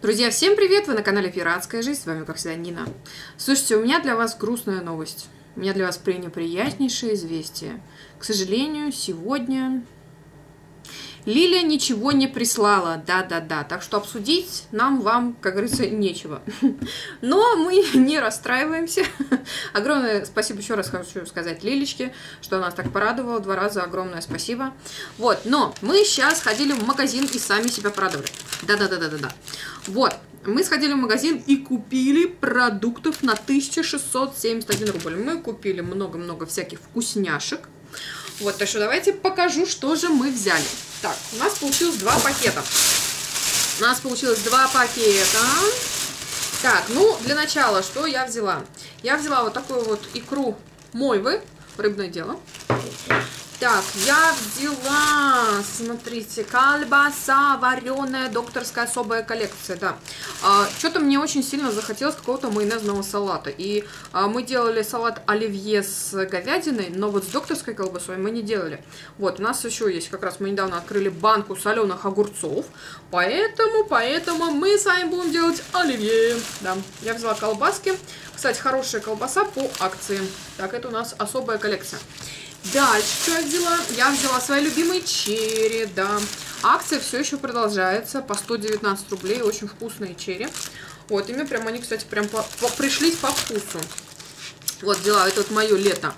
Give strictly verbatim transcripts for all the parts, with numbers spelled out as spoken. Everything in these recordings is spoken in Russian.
Друзья, всем привет! Вы на канале Пиратская жизнь, с вами, как всегда, Нина. Слушайте, у меня для вас грустная новость. У меня для вас пренеприятнейшее известие. К сожалению, сегодня Лиля ничего не прислала. Да-да-да. Так что обсудить нам, вам, как говорится, нечего. Но мы не расстраиваемся. Огромное спасибо еще раз хочу сказать Лилечке, что она нас так порадовала. Два раза огромное спасибо. Вот, но мы сейчас ходили в магазин и сами себя порадовали. Да-да-да-да-да-да. Вот, мы сходили в магазин и купили продуктов на тысячу шестьсот семьдесят один рубль. Мы купили много-много всяких вкусняшек. Вот, так что давайте покажу, что же мы взяли. Так, у нас получилось два пакета. У нас получилось два пакета. Так, ну, для начала, что я взяла? Я взяла вот такую вот икру мойвы, рыбное дело. Так, я взяла, смотрите, колбаса вареная, докторская особая коллекция, да. А, что-то мне очень сильно захотелось какого-то майонезного салата. И а, мы делали салат оливье с говядиной, но вот с докторской колбасой мы не делали. Вот, у нас еще есть, как раз мы недавно открыли банку соленых огурцов, поэтому, поэтому мы с вами будем делать оливье. Да, я взяла колбаски. Кстати, хорошая колбаса по акции. Так, это у нас особая коллекция. Дальше, что я взяла? Я взяла свои любимые черри, да. Акция все еще продолжается по сто девятнадцать рублей. Очень вкусные черри. Вот, ими прям они, кстати, прям по, по, пришлись по вкусу. Вот, взяла, это вот мое лето.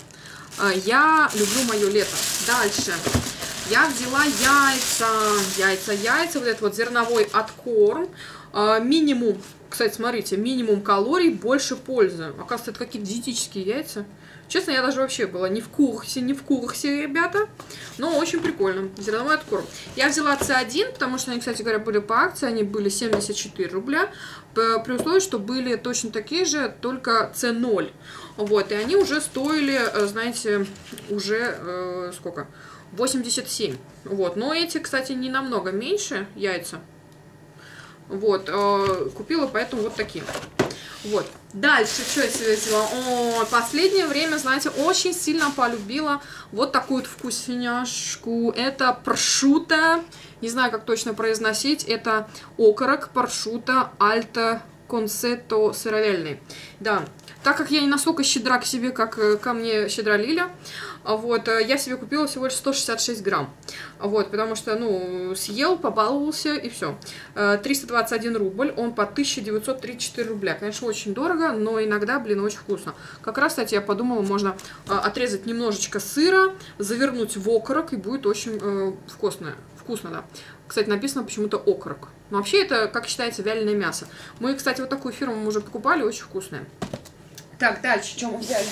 Я люблю мое лето. Дальше. Я взяла яйца. Яйца, яйца. Вот этот вот зерновой откорм. Минимум, кстати, смотрите, минимум калорий, больше пользы. Оказывается, это какие-то диетические яйца. Честно, я даже вообще была не в курсе, не в курсе, ребята. Но очень прикольно. Зерновой откорм. Я взяла С один, потому что они, кстати говоря, были по акции. Они были семьдесят четыре рубля. При условии, что были точно такие же, только С ноль. Вот, и они уже стоили, знаете, уже э, сколько? восемьдесят семь. Вот, но эти, кстати, не намного меньше яйца. Вот, э, купила поэтому вот такие. Вот. Дальше, что я себе взяла? О, последнее время, знаете, очень сильно полюбила вот такую вот вкусняшку. Это прошутто, не знаю, как точно произносить. Это окорок прошутто альто концетто сыровяльный. Да. Так как я не настолько щедра к себе, как ко мне щедра Лиля, вот, я себе купила всего лишь сто шестьдесят шесть грамм. Вот, потому что, ну, съел, побаловался и все. триста двадцать один рубль, он по тысяча девятьсот тридцать четыре рубля. Конечно, очень дорого, но иногда, блин, очень вкусно. Как раз, кстати, я подумала, можно отрезать немножечко сыра, завернуть в окорок, и будет очень э, вкусно. Вкусно, да. Кстати, написано почему-то окорок. Но вообще это, как считается, вяленое мясо. Мы, кстати, вот такую фирму мы уже покупали, очень вкусная. Так, дальше, что мы взяли?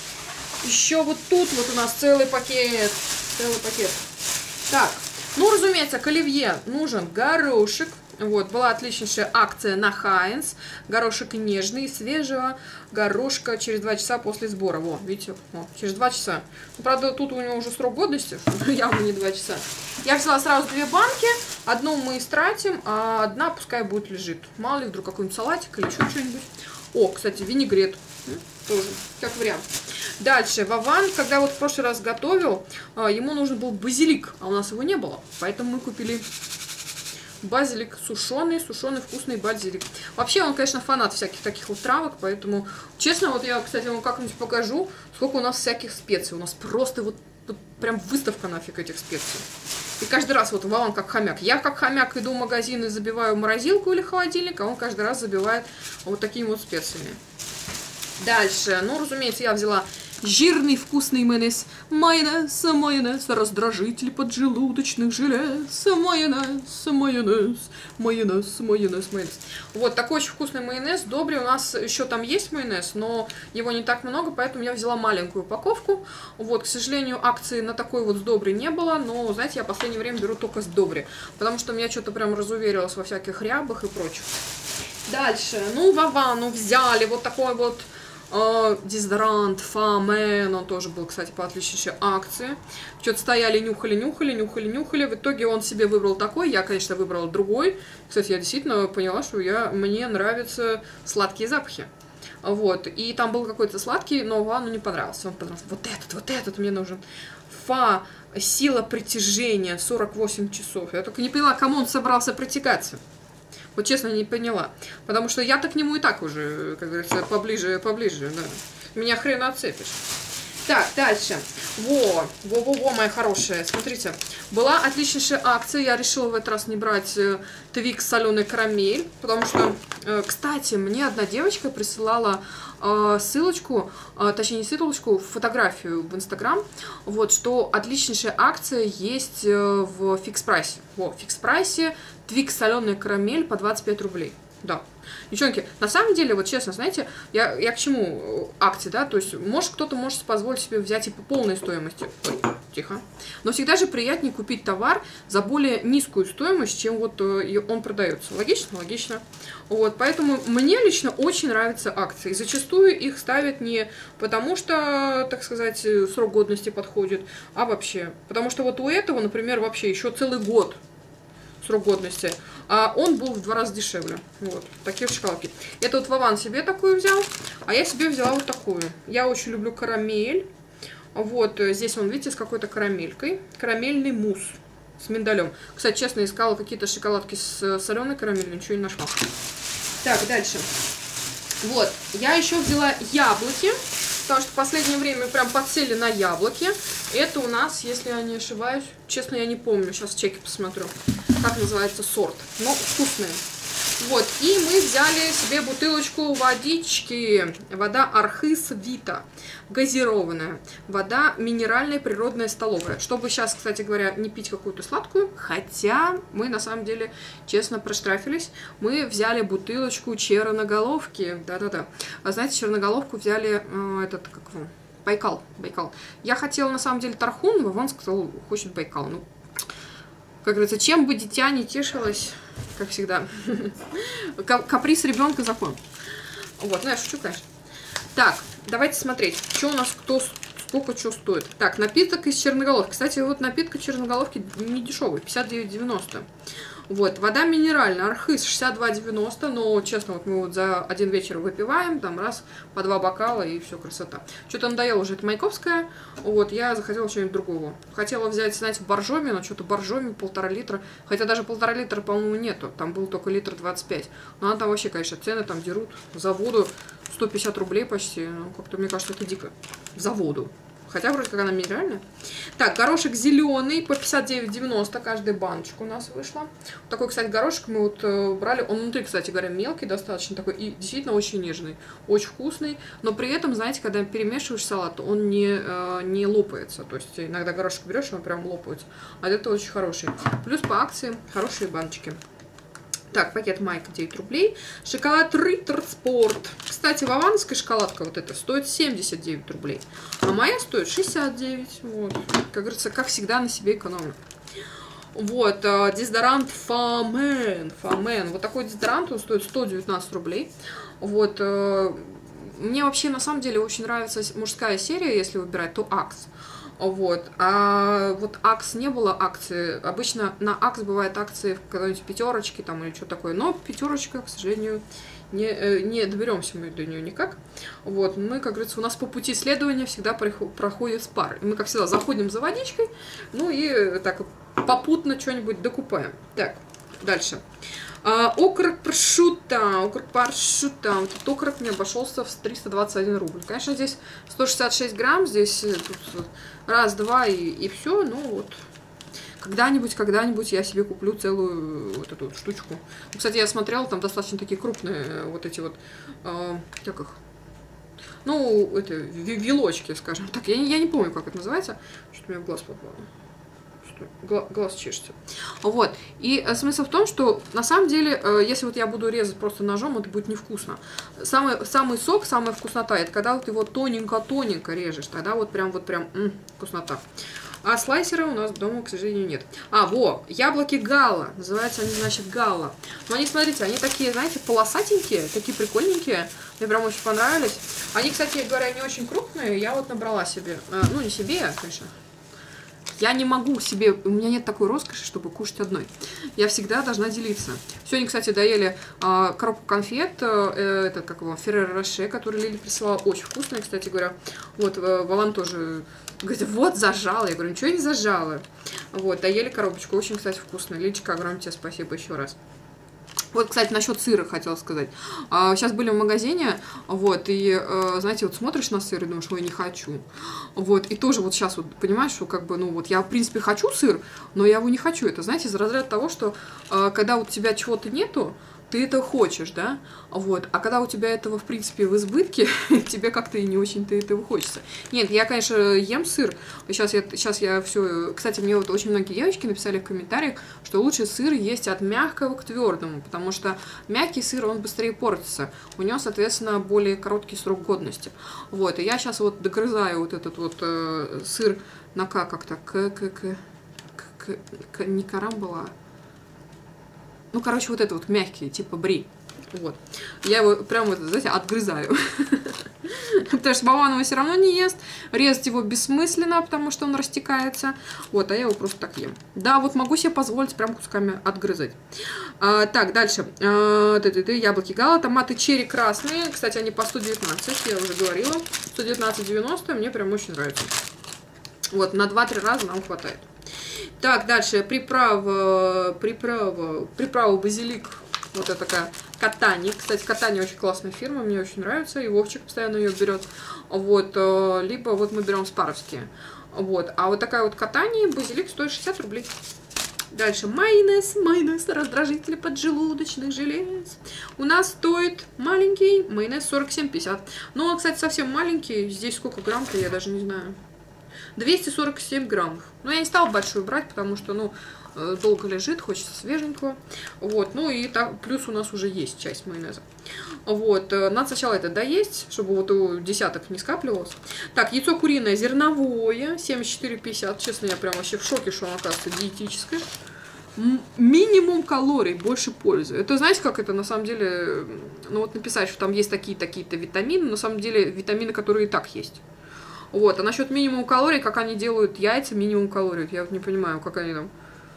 Еще вот тут вот у нас целый пакет. Целый пакет. Так, ну, разумеется, к оливье нужен горошек. Вот, была отличнейшая акция на Хайнс. Горошек нежный, свежего горошка через два часа после сбора. Во, видите, о, через два часа. Ну, правда, тут у него уже срок годности, явно не два часа. Я взяла сразу две банки. Одну мы истратим, а одна пускай будет лежит. Мало ли, вдруг какой-нибудь салатик или еще что-нибудь. О, кстати, винегрет. Тоже, как вариант. Дальше, Вован, когда вот в прошлый раз готовил, ему нужен был базилик, а у нас его не было. Поэтому мы купили базилик сушеный, сушеный вкусный базилик. Вообще, он, конечно, фанат всяких таких вот травок, поэтому, честно, вот я, кстати, вам как-нибудь покажу, сколько у нас всяких специй. У нас просто вот, вот прям выставка нафиг этих специй. И каждый раз вот Вован как хомяк. Я как хомяк иду в магазин и забиваю в морозилку или холодильник, а он каждый раз забивает вот такими вот специями. Дальше, ну, разумеется, я взяла жирный вкусный майонез. Майонез, майонез, раздражитель поджелудочных желез. Майонез, майонез, майонез, майонез, майонез. Вот такой очень вкусный майонез. Добрый, у нас еще там есть майонез, но его не так много, поэтому я взяла маленькую упаковку. Вот, к сожалению, акции на такой вот с Добрый не было, но, знаете, я в последнее время беру только с Добрый, потому что меня что-то прям разуверилось во всяких рябах и прочих. Дальше, ну, Вовану взяли вот такой вот Uh, дезодорант, Фамен, он тоже был, кстати, по отличнейшей акции. Что-то стояли, нюхали, нюхали, нюхали, нюхали. В итоге он себе выбрал такой, я, конечно, выбрала другой. Кстати, я действительно поняла, что я, мне нравятся сладкие запахи. Вот, и там был какой-то сладкий, но Вану не понравился. Он понравился, вот этот, вот этот мне нужен. Фа, сила притяжения, сорок восемь часов. Я только не поняла, кому он собрался притягаться. Вот честно, не поняла. Потому что я-то к нему и так уже, как говорится, поближе, поближе, да. Меня хрен отцепишь. Так, дальше. Во, во-во-во, моя хорошая. Смотрите, была отличнейшая акция. Я решила в этот раз не брать Твикс соленый карамель, потому что, кстати, мне одна девочка присылала ссылочку, точнее не ссылочку, фотографию в Инстаграм, вот, что отличнейшая акция есть в фикс-прайсе. Во, в фикс-прайсе Твикс соленый карамель по двадцать пять рублей. Да. Девчонки, на самом деле, вот честно, знаете, я, я к чему акции, да, то есть, может, кто-то может позволить себе взять и по полной стоимости, ой, тихо, но всегда же приятнее купить товар за более низкую стоимость, чем вот он продается. Логично? Логично. Вот, поэтому мне лично очень нравятся акции. Зачастую их ставят не потому, что, так сказать, срок годности подходит, а вообще. Потому что вот у этого, например, вообще еще целый год срок годности, а он был в два раза дешевле. Вот, такие шоколадки. Это вот Вован себе такую взял, а я себе взяла вот такую. Я очень люблю карамель. Вот, здесь он, видите, с какой-то карамелькой. Карамельный мусс с миндалем. Кстати, честно, искала какие-то шоколадки с соленой карамелью, ничего не нашла. Так, дальше. Вот, я еще взяла яблоки, потому что в последнее время прям подсели на яблоки. Это у нас, если я не ошибаюсь, честно, я не помню, сейчас в чеке посмотрю, как называется сорт, но вкусные. Вот, и мы взяли себе бутылочку водички, вода Архыз Вита, газированная, вода минеральная, природная, столовая. Чтобы сейчас, кстати говоря, не пить какую-то сладкую, хотя мы на самом деле, честно, проштрафились, мы взяли бутылочку черноголовки, да-да-да. А знаете, черноголовку взяли, э, этот, как его, Байкал, Байкал. Я хотела, на самом деле, Тархун, Вован сказал, хочет Байкал. Ну, как говорится, чем бы дитя не тешилось, как всегда. Каприз ребенка закон. Вот, ну я шучу, конечно. Так, давайте смотреть, что у нас, кто, сколько что стоит. Так, напиток из черноголовки. Кстати, вот напиток из черноголовки не дешевый, пятьдесят девять девяносто. Вот, вода минеральная, Архыз шестьдесят два девяносто, но, честно, вот мы вот за один вечер выпиваем, там раз, по два бокала, и все, красота. Что-то надоело уже, это Маяковская, вот, я захотела чего-нибудь другого. Хотела взять, знаете, боржоми, но что-то боржоми, полтора литра, хотя даже полтора литра, по-моему, нету, там был только литр двадцать пять. Но она там вообще, конечно, цены там дерут за воду сто пятьдесят рублей почти, ну, как-то, мне кажется, это дико, за воду. Хотя вроде как она минеральная. Так, горошек зеленый по пятьдесят девять девяносто, каждая баночка у нас вышла. Вот такой, кстати, горошек мы вот э, брали. Он внутри, кстати говоря, мелкий достаточно такой и действительно очень нежный, очень вкусный. Но при этом, знаете, когда перемешиваешь салат, он не, э, не лопается. То есть иногда горошек берешь, и он прям лопается. А это очень хороший. Плюс по акции хорошие баночки. Так, пакет Майка девять рублей. Шоколад Риттер Спорт. Кстати, вованская шоколадка вот эта стоит семьдесят девять рублей. А моя стоит шестьдесят девять. Вот. Как говорится, как всегда на себе экономлю. Вот, дезодорант Фамен. Фамен. Вот такой дезодорант, он стоит сто девятнадцать рублей. Вот. Мне вообще на самом деле очень нравится мужская серия, если выбирать, то Акс. Вот, а вот Акс не было акции. Обычно на Акс бывают акции в какой-нибудь пятерочке там или что такое. Но пятерочка, к сожалению, не, не доберемся мы до нее никак. Вот, мы, как говорится, у нас по пути следования всегда проходит спар. Мы, как всегда, заходим за водичкой, ну и так попутно что-нибудь докупаем. Так, дальше. А, окорок прошутто, окорок прошутто, вот этот окорок мне обошелся в триста двадцать один рубль. Конечно, здесь сто шестьдесят шесть грамм, здесь тут раз, два и, и все, ну вот. Когда-нибудь, когда-нибудь я себе куплю целую вот эту вот штучку. Кстати, я смотрела, там достаточно такие крупные вот эти вот, э, как их, ну, это, вилочки, скажем так. Я, я не помню, как это называется, что-то у меня в глаз попало. Глаз чешется. Вот. И смысл в том, что на самом деле, если вот я буду резать просто ножом, это будет невкусно. Самый, самый сок, самая вкуснота, это когда вот его тоненько-тоненько режешь, тогда вот прям вот прям м, вкуснота. А слайсера у нас дома, к сожалению, нет. А, во, яблоки Гала. Называются они, значит, Гала. Но они, смотрите, они такие, знаете, полосатенькие, такие прикольненькие. Мне прям очень понравились. Они, кстати говоря, не очень крупные. Я вот набрала себе, ну, не себе, конечно. Я не могу себе, у меня нет такой роскоши, чтобы кушать одной. Я всегда должна делиться. Сегодня, кстати, доели э, коробку конфет, э, это как его, Ферреро Роше, который Лили присылала, очень вкусная, кстати говоря. Вот, э, Вован тоже говорит, вот, зажала. Я говорю, ничего не зажала. Вот, доели коробочку, очень, кстати, вкусная. Лилечка, огромное тебе спасибо еще раз. Вот, кстати, насчет сыра хотела сказать. А, сейчас были в магазине, вот, и, э, знаете, вот смотришь на сыр и думаешь, ой, не хочу. Вот, и тоже вот сейчас вот понимаешь, что как бы, ну вот, я, в принципе, хочу сыр, но я его не хочу. Это, знаете, из разряда того, что э, когда у тебя чего-то нету, ты это хочешь, да, вот, а когда у тебя этого, в принципе, в избытке, тебе как-то и не очень-то этого хочется. Нет, я, конечно, ем сыр, сейчас я, сейчас я все, кстати, мне вот очень многие девочки написали в комментариях, что лучше сыр есть от мягкого к твердому, потому что мягкий сыр, он быстрее портится, у него, соответственно, более короткий срок годности, вот, и я сейчас вот догрызаю вот этот вот э, сыр на К как-то, к, к, к, к, к, не карамбола, ну, короче, вот это вот мягкий, типа бри. Вот. Я его прям, вот, знаете, отгрызаю. Потому что мама его все равно не ест. Резать его бессмысленно, потому что он растекается. Вот, а я его просто так ем. Да, вот могу себе позволить прям кусками отгрызать. А, так, дальше. А, яблоки гала, томаты черри красные. Кстати, они по сто девятнадцать, я уже говорила. сто девятнадцать девяносто, мне прям очень нравится. Вот, на два-три раза нам хватает. Так, дальше приправа, приправа, приправа базилик, вот это такая Катани. Кстати, Катани очень классная фирма, мне очень нравится, и Вовчик постоянно ее берет. Вот, либо вот мы берем спаровские. Вот, а вот такая вот Катани, базилик стоит шестьдесят рублей. Дальше майонез, майонез, раздражители поджелудочных желез. У нас стоит маленький майонез сорок семь пятьдесят. Но он, кстати, совсем маленький, здесь сколько грамм-то, я даже не знаю. двести сорок семь граммов. Но я не стала большую брать, потому что, ну, долго лежит, хочется свеженького. Вот, ну и так, плюс у нас уже есть часть майонеза. Вот, надо сначала это доесть, чтобы вот у десяток не скапливалось. Так, яйцо куриное зерновое, семьдесят четыре пятьдесят. Честно, я прям вообще в шоке, что оно, оказывается, диетическое. Минимум калорий, больше пользы. Это, знаете, как это на самом деле, ну вот написать, что там есть такие-такие-то витамины, на самом деле витамины, которые и так есть. Вот, а насчет минимум калорий, как они делают яйца, минимум калорий, я вот не понимаю, как они там,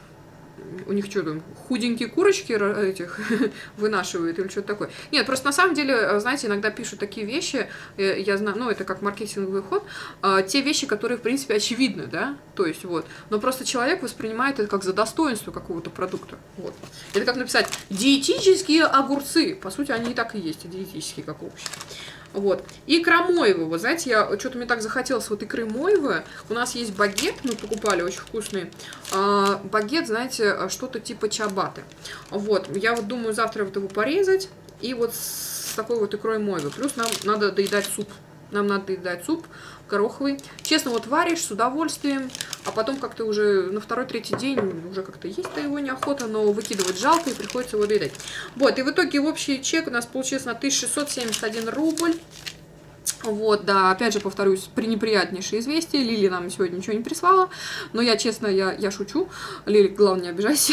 у них что там, худенькие курочки этих вынашивают или что-то такое. Нет, просто на самом деле, знаете, иногда пишут такие вещи, я знаю, ну, это как маркетинговый ход, те вещи, которые, в принципе, очевидны, да, то есть, вот, но просто человек воспринимает это как за достоинство какого-то продукта, вот. Это как написать диетические огурцы, по сути, они и так и есть, диетические, как общие. Вот. Икра мойвы. Вот знаете, я что-то мне так захотелось вот икры мойвы. У нас есть багет, мы покупали, очень вкусный. А, багет, знаете, что-то типа чабаты. Вот. Я вот думаю завтра вот его порезать. И вот с такой вот икрой мойвы. Плюс нам надо доедать суп. Нам надо доедать суп гороховый. Честно, вот варишь с удовольствием, а потом как-то уже на второй-третий день уже как-то есть-то его неохота, но выкидывать жалко и приходится его доедать. Вот, и в итоге общий чек у нас получился на тысячу шестьсот семьдесят один рубль. Вот, да, опять же, повторюсь, пренеприятнейшее известие. Лили нам сегодня ничего не прислала, но я, честно, я, я шучу. Лили, главное, не обижайся.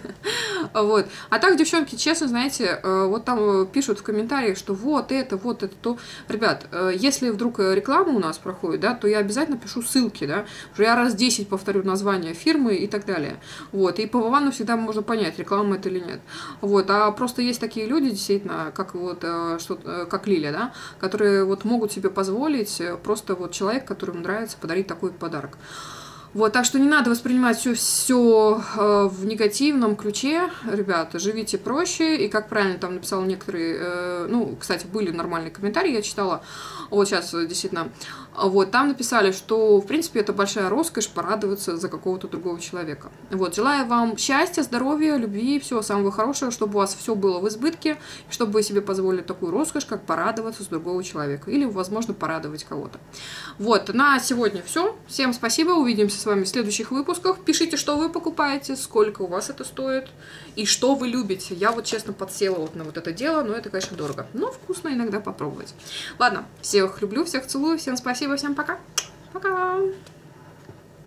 Вот. А так, девчонки, честно, знаете, вот там пишут в комментариях, что вот это, вот это, то. Ребят, если вдруг реклама у нас проходит, да, то я обязательно пишу ссылки, да, что я раз десять повторю название фирмы и так далее. Вот. И по Вовану всегда можно понять, реклама это или нет. Вот. А просто есть такие люди, действительно, как вот, что, как Лиля, да, которые вот могут себе позволить просто вот человек, которому нравится, подарить такой подарок. Вот, так что не надо воспринимать все, все э, в негативном ключе, ребята, живите проще, и как правильно там написал некоторые, э, ну, кстати, были нормальные комментарии, я читала, вот сейчас действительно, вот, там написали, что, в принципе, это большая роскошь порадоваться за какого-то другого человека. Вот, желаю вам счастья, здоровья, любви, всего самого хорошего, чтобы у вас все было в избытке, чтобы вы себе позволили такую роскошь, как порадоваться с другого человека, или, возможно, порадовать кого-то. Вот, на сегодня все, всем спасибо, увидимся с вами в следующих выпусках. Пишите, что вы покупаете, сколько у вас это стоит и что вы любите. Я вот честно подсела вот на вот это дело, но это, конечно, дорого. Но вкусно иногда попробовать. Ладно, всех люблю, всех целую, всем спасибо, всем пока. Пока!